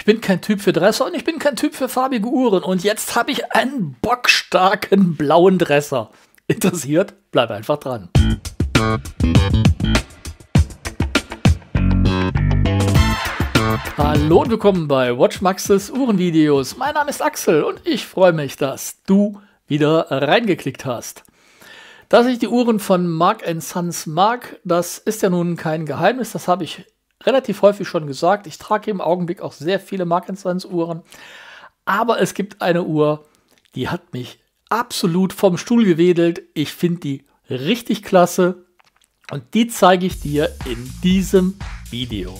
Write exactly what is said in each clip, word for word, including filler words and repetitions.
bin kein Typ für Dresser und ich bin kein Typ für farbige Uhren. Und jetzt habe ich einen bockstarken blauen Dresser. Interessiert? Bleib einfach dran. Hallo und willkommen bei WatchMaxes Uhrenvideos. Mein Name ist Axel und ich freue mich, dass du wieder reingeklickt hast. Dass ich die Uhren von Mark and Sons mag, das ist ja nun kein Geheimnis. Das habe ich relativ häufig schon gesagt. Ich trage im Augenblick auch sehr viele Mark and Sons Uhren. Aber es gibt eine Uhr, die hat mich absolut vom Stuhl gewedelt. Ich finde die richtig klasse und die zeige ich dir in diesem Video.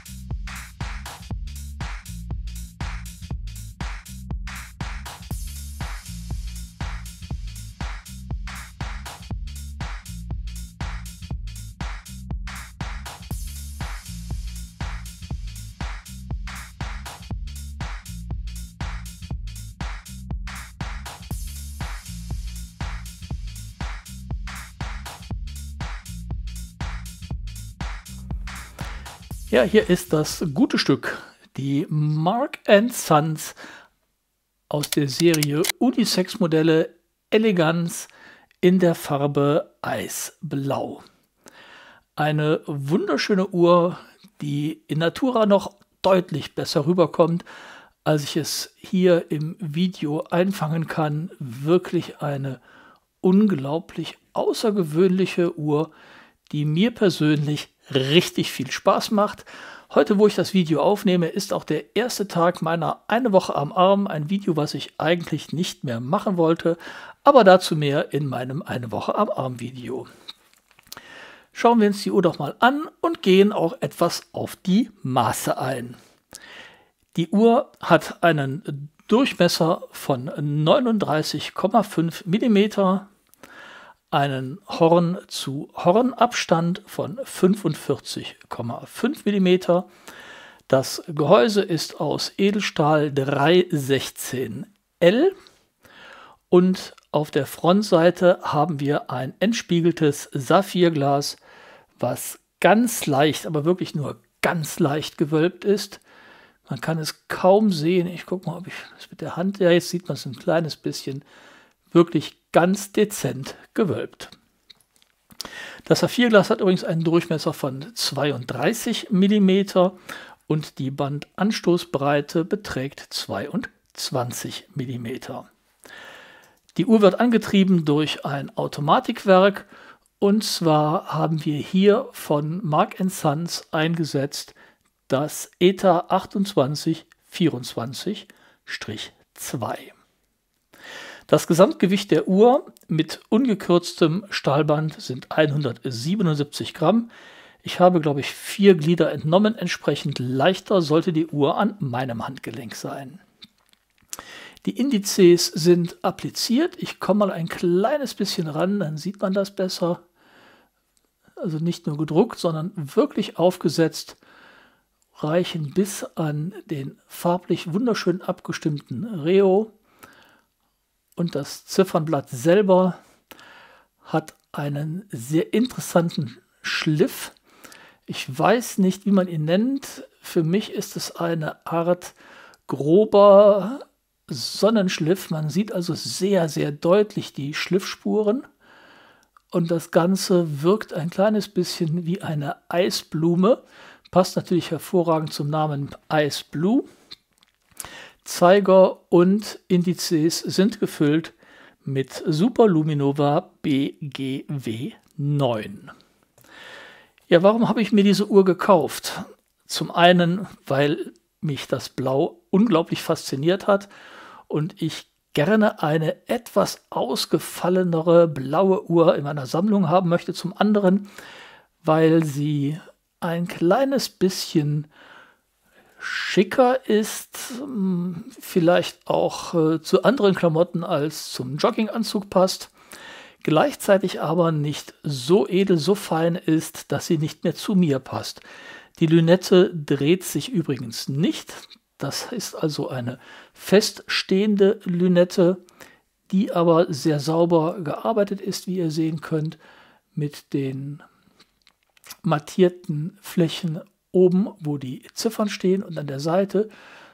Ja, hier ist das gute Stück, die Mark and Sons aus der Serie Unisex-Modelle Elegance in der Farbe Eisblau. Eine wunderschöne Uhr, die in Natura noch deutlich besser rüberkommt, als ich es hier im Video einfangen kann. Wirklich eine unglaublich außergewöhnliche Uhr, die mir persönlich richtig viel Spaß macht. Heute, wo ich das Video aufnehme, ist auch der erste Tag meiner eine Woche am Arm. Ein Video, was ich eigentlich nicht mehr machen wollte, aber dazu mehr in meinem eine Woche am Arm Video. Schauen wir uns die Uhr doch mal an und gehen auch etwas auf die Maße ein. Die Uhr hat einen Durchmesser von neununddreißig Komma fünf Millimeter, einen Horn-zu-Horn-Abstand von fünfundvierzig Komma fünf Millimeter. Das Gehäuse ist aus Edelstahl drei sechzehn L und auf der Frontseite haben wir ein entspiegeltes Saphirglas, was ganz leicht, aber wirklich nur ganz leicht gewölbt ist. Man kann es kaum sehen. Ich gucke mal, ob ich das mit der Hand, ja, jetzt sieht man es ein kleines bisschen, wirklich ganz dezent gewölbt. Das Saphirglas hat übrigens einen Durchmesser von zweiunddreißig Millimeter und die Bandanstoßbreite beträgt zweiundzwanzig Millimeter. Die Uhr wird angetrieben durch ein Automatikwerk und zwar haben wir hier von Mark and Sons eingesetzt das E T A achtundzwanzig vierundzwanzig zwei. Das Gesamtgewicht der Uhr mit ungekürztem Stahlband sind hundertsiebenundsiebzig Gramm. Ich habe, glaube ich, vier Glieder entnommen. Entsprechend leichter sollte die Uhr an meinem Handgelenk sein. Die Indizes sind appliziert. Ich komme mal ein kleines bisschen ran, dann sieht man das besser. Also nicht nur gedruckt, sondern wirklich aufgesetzt, reichen bis an den farblich wunderschön abgestimmten Reo. Und das Ziffernblatt selber hat einen sehr interessanten Schliff. Ich weiß nicht, wie man ihn nennt. Für mich ist es eine Art grober Sonnenschliff. Man sieht also sehr, sehr deutlich die Schliffspuren. Und das Ganze wirkt ein kleines bisschen wie eine Eisblume. Passt natürlich hervorragend zum Namen Ice Blue. Zeiger und Indizes sind gefüllt mit Superluminova B G W neun. Ja, warum habe ich mir diese Uhr gekauft? Zum einen, weil mich das Blau unglaublich fasziniert hat und ich gerne eine etwas ausgefallenere blaue Uhr in meiner Sammlung haben möchte. Zum anderen, weil sie ein kleines bisschen schicker ist, vielleicht auch äh, zu anderen Klamotten als zum Jogginganzug passt, gleichzeitig aber nicht so edel, so fein ist, dass sie nicht mehr zu mir passt. Die Lünette dreht sich übrigens nicht. Das ist also eine feststehende Lünette, die aber sehr sauber gearbeitet ist, wie ihr sehen könnt, mit den mattierten Flächen oben, wo die Ziffern stehen, und an der Seite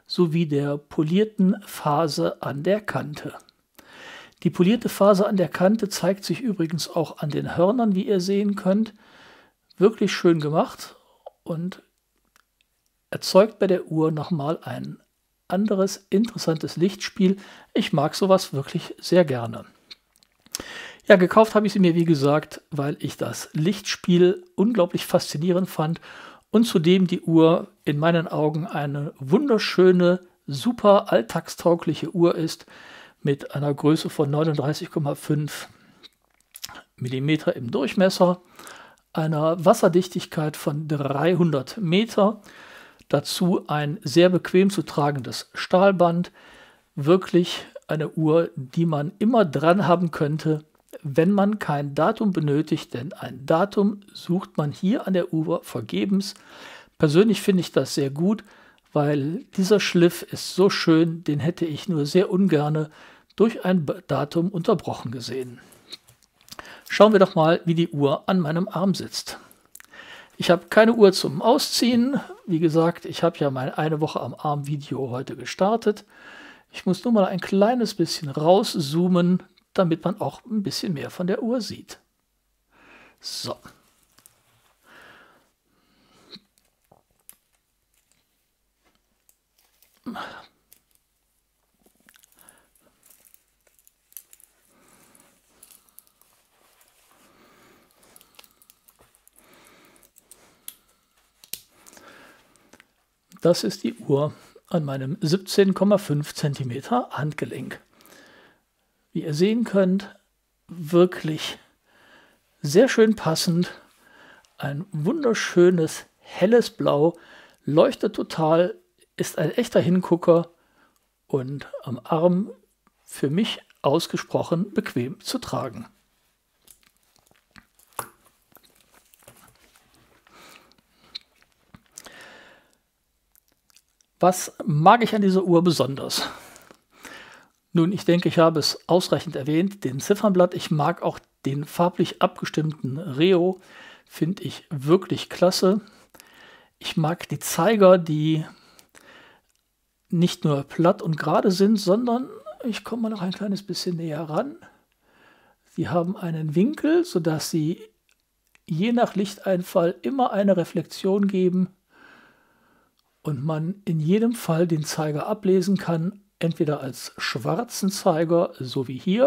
sowie der polierten Phase an der Kante. Die polierte Phase an der Kante zeigt sich übrigens auch an den Hörnern, wie ihr sehen könnt. Wirklich schön gemacht und erzeugt bei der Uhr nochmal ein anderes interessantes Lichtspiel. Ich mag sowas wirklich sehr gerne. Ja, gekauft habe ich sie mir, wie gesagt, weil ich das Lichtspiel unglaublich faszinierend fand und zudem die Uhr in meinen Augen eine wunderschöne, super alltagstaugliche Uhr ist mit einer Größe von neununddreißig Komma fünf Millimeter im Durchmesser, einer Wasserdichtigkeit von dreihundert Meter, dazu ein sehr bequem zu tragendes Stahlband, wirklich eine Uhr, die man immer dran haben könnte, wenn man kein Datum benötigt, denn ein Datum sucht man hier an der Uhr vergebens. Persönlich finde ich das sehr gut, weil dieser Schliff ist so schön, den hätte ich nur sehr ungerne durch ein Datum unterbrochen gesehen. Schauen wir doch mal, wie die Uhr an meinem Arm sitzt. Ich habe keine Uhr zum Ausziehen. Wie gesagt, ich habe ja mein eine Woche am Arm Video heute gestartet. Ich muss nur mal ein kleines bisschen rauszoomen, damit man auch ein bisschen mehr von der Uhr sieht. So. Das ist die Uhr an meinem siebzehn Komma fünf Zentimeter Handgelenk. Wie ihr sehen könnt, wirklich sehr schön passend. Ein wunderschönes, helles Blau, leuchtet total, ist ein echter Hingucker und am Arm für mich ausgesprochen bequem zu tragen. Was mag ich an dieser Uhr besonders? Nun, ich denke, ich habe es ausreichend erwähnt, den Ziffernblatt. Ich mag auch den farblich abgestimmten Reo, finde ich wirklich klasse. Ich mag die Zeiger, die nicht nur platt und gerade sind, sondern, ich komme mal noch ein kleines bisschen näher ran. Sie haben einen Winkel, sodass sie je nach Lichteinfall immer eine Reflexion geben und man in jedem Fall den Zeiger ablesen kann, entweder als schwarzen Zeiger, so wie hier,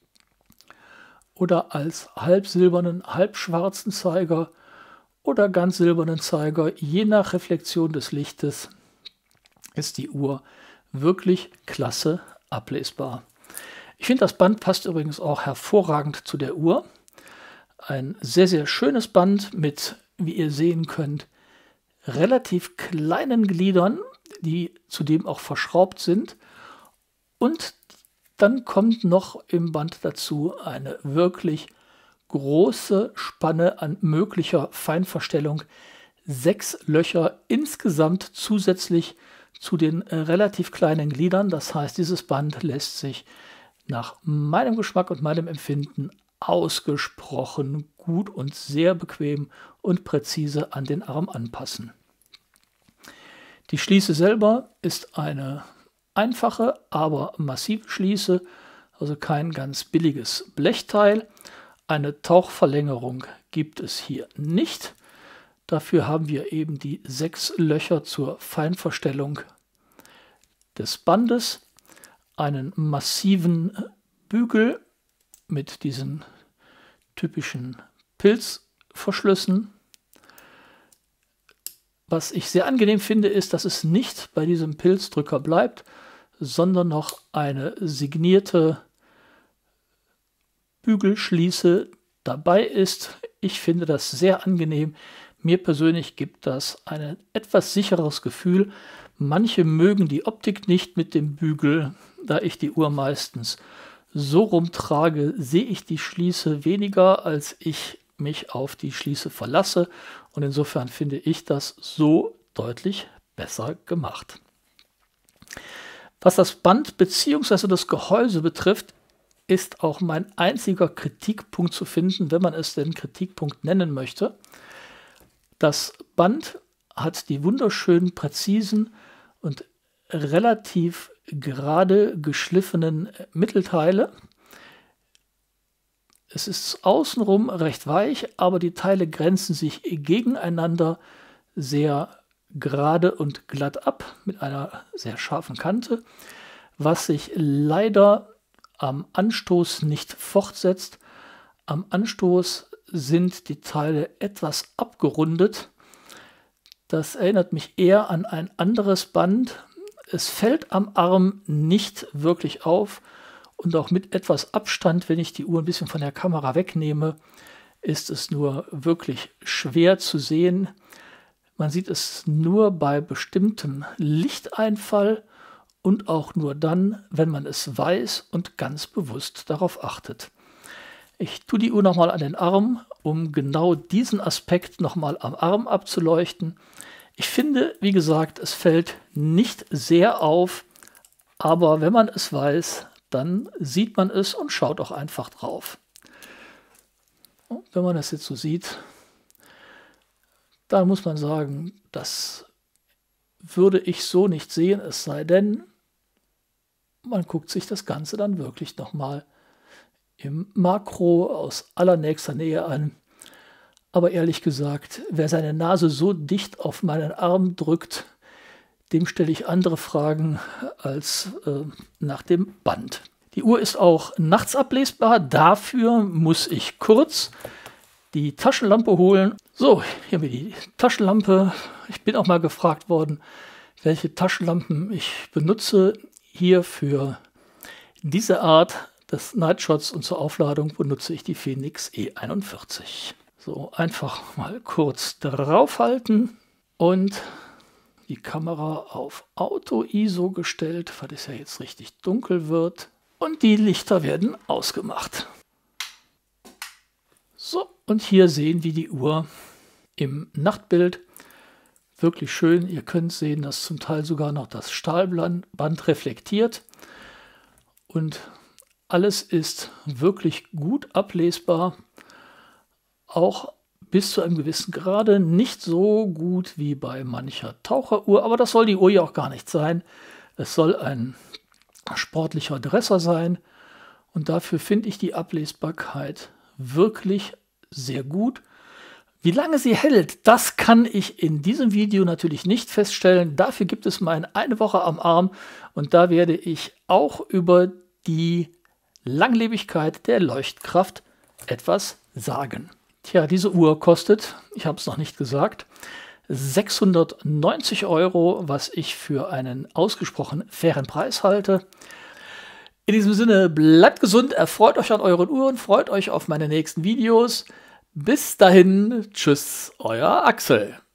oder als halbsilbernen, halbschwarzen Zeiger oder ganz silbernen Zeiger. Je nach Reflexion des Lichtes ist die Uhr wirklich klasse ablesbar. Ich finde, das Band passt übrigens auch hervorragend zu der Uhr. Ein sehr, sehr schönes Band mit, wie ihr sehen könnt, relativ kleinen Gliedern, die zudem auch verschraubt sind. Und dann kommt noch im Band dazu eine wirklich große Spanne an möglicher Feinverstellung. Sechs Löcher insgesamt zusätzlich zu den relativ kleinen Gliedern. Das heißt, dieses Band lässt sich nach meinem Geschmack und meinem Empfinden ausgesprochen gut und sehr bequem und präzise an den Arm anpassen. Die Schließe selber ist eine einfache, aber massive Schließe, also kein ganz billiges Blechteil. Eine Tauchverlängerung gibt es hier nicht. Dafür haben wir eben die sechs Löcher zur Feinverstellung des Bandes, einen massiven Bügel mit diesen typischen Pilzverschlüssen. Was ich sehr angenehm finde, ist, dass es nicht bei diesem Pilzdrücker bleibt, sondern noch eine signierte Bügelschließe dabei ist. Ich finde das sehr angenehm. Mir persönlich gibt das ein etwas sicheres Gefühl. Manche mögen die Optik nicht mit dem Bügel. Da ich die Uhr meistens so rumtrage, sehe ich die Schließe weniger, als ich mich auf die Schließe verlasse. Und insofern finde ich das so deutlich besser gemacht. Was das Band bzw. das Gehäuse betrifft, ist auch mein einziger Kritikpunkt zu finden, wenn man es denn Kritikpunkt nennen möchte. Das Band hat die wunderschönen, präzisen und relativ gerade geschliffenen Mittelteile. Es ist außenrum recht weich, aber die Teile grenzen sich gegeneinander sehr gerade und glatt ab mit einer sehr scharfen Kante, was sich leider am Anstoß nicht fortsetzt. Am Anstoß sind die Teile etwas abgerundet. Das erinnert mich eher an ein anderes Band. Es fällt am Arm nicht wirklich auf und auch mit etwas Abstand, wenn ich die Uhr ein bisschen von der Kamera wegnehme, ist es nur wirklich schwer zu sehen. Man sieht es nur bei bestimmtem Lichteinfall und auch nur dann, wenn man es weiß und ganz bewusst darauf achtet. Ich tue die Uhr nochmal an den Arm, um genau diesen Aspekt nochmal am Arm abzuleuchten. Ich finde, wie gesagt, es fällt nicht sehr auf, aber wenn man es weiß, dann sieht man es und schaut auch einfach drauf. Und wenn man das jetzt so sieht, dann muss man sagen, das würde ich so nicht sehen, es sei denn, man guckt sich das Ganze dann wirklich nochmal im Makro aus allernächster Nähe an. Aber ehrlich gesagt, wer seine Nase so dicht auf meinen Arm drückt, dem stelle ich andere Fragen als äh, nach dem Band. Die Uhr ist auch nachts ablesbar. Dafür muss ich kurz die Taschenlampe holen. So, hier haben wir die Taschenlampe. Ich bin auch mal gefragt worden, welche Taschenlampen ich benutze. Hier für diese Art des Nightshots und zur Aufladung benutze ich die Phoenix E einundvierzig. So, einfach mal kurz draufhalten und die Kamera auf Auto-I S O gestellt, weil es ja jetzt richtig dunkel wird. Und die Lichter werden ausgemacht. So, und hier sehen wir die Uhr im Nachtbild. Wirklich schön. Ihr könnt sehen, dass zum Teil sogar noch das Stahlband reflektiert. Und alles ist wirklich gut ablesbar. Auch bis zu einem gewissen Grade, nicht so gut wie bei mancher Taucheruhr, aber das soll die Uhr ja auch gar nicht sein. Es soll ein sportlicher Dresser sein und dafür finde ich die Ablesbarkeit wirklich sehr gut. Wie lange sie hält, das kann ich in diesem Video natürlich nicht feststellen. Dafür gibt es mein eine Woche am Arm und da werde ich auch über die Langlebigkeit der Leuchtkraft etwas sagen. Tja, diese Uhr kostet, ich habe es noch nicht gesagt, sechshundertneunzig Euro, was ich für einen ausgesprochen fairen Preis halte. In diesem Sinne, bleibt gesund, erfreut euch an euren Uhren, freut euch auf meine nächsten Videos. Bis dahin, tschüss, euer Axel.